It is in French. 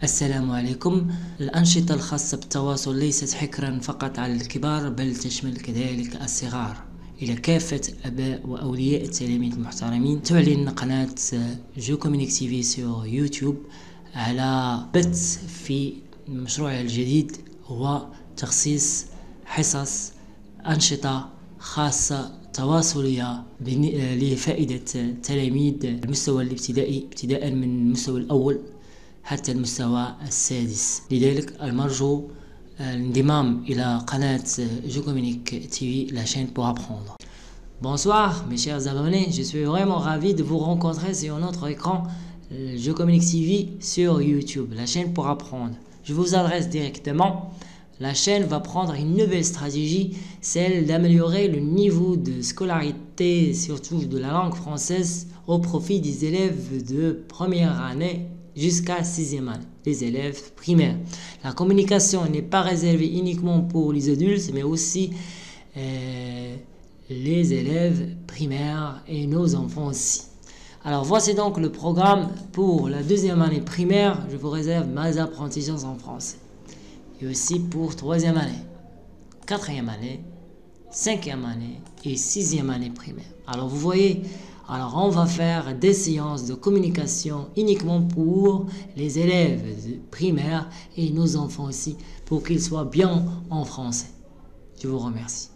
السلام عليكم. الأنشطة الخاصة بالتواصل ليست حكرا فقط على الكبار بل تشمل كذلك الصغار. إلى كافة أباء وأولياء التلاميذ المحترمين، تعلن قناة جو كومينيك تي في سور يوتيوب على بث في مشروعها الجديد، هو تخصيص حصص أنشطة خاصة تواصلية لفائدة تلاميذ المستوى الابتدائي ابتداء من المستوى الأول حتى المستوى السادس. لذلك المرجو l'endimmam إلى قناة Je Communique TV, la chaîne pour apprendre. Bonsoir mes chers abonnés, je suis vraiment ravi de vous rencontrer sur notre écran Je Communique TV sur YouTube, la chaîne pour apprendre. Je vous adresse directement. La chaîne va prendre une nouvelle stratégie, celle d'améliorer le niveau de scolarité, surtout de la langue française, au profit des élèves de première année jusqu'à 6e année, les élèves primaires. La communication n'est pas réservée uniquement pour les adultes, mais aussi les élèves primaires et nos enfants aussi. Alors voici donc le programme pour la 2e année primaire. Je vous réserve mes apprentissages en français. Et aussi pour 3e année, 4e année, 5e année et 6e année primaire. Alors vous voyez, alors on va faire des séances de communication uniquement pour les élèves primaires et nos enfants aussi, pour qu'ils soient bien en français. Je vous remercie.